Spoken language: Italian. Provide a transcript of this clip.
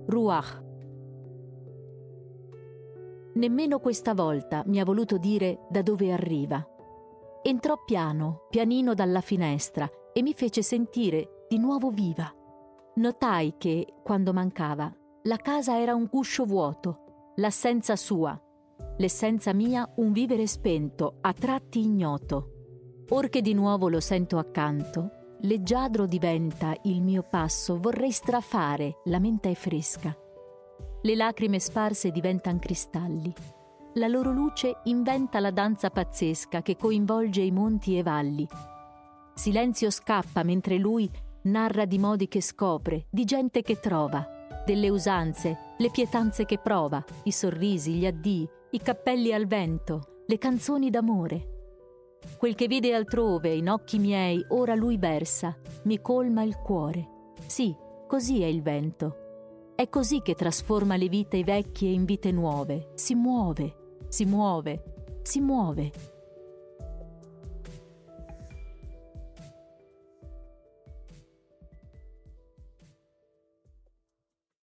Ruach. Nemmeno questa volta mi ha voluto dire da dove arriva. Entrò pianino dalla finestra e mi fece sentire di nuovo viva. Notai che, quando mancava, la casa era un guscio vuoto, l'assenza sua, l'essenza mia un vivere spento, a tratti ignoto. Or che di nuovo lo sento accanto, leggiadro diventa il mio passo, vorrei strafare, la mente è fresca. Le lacrime sparse diventan cristalli. La loro luce inventa la danza pazzesca che coinvolge i monti e valli. Silenzio scappa mentre lui narra di modi che scopre, di gente che trova, delle usanze, le pietanze che prova, i sorrisi, gli addii, i cappelli al vento, le canzoni d'amore. Quel che vede altrove in occhi miei ora lui versa, mi colma il cuore. Sì, così è il vento. È così che trasforma le vite vecchie in vite nuove. Si muove, si muove, si muove.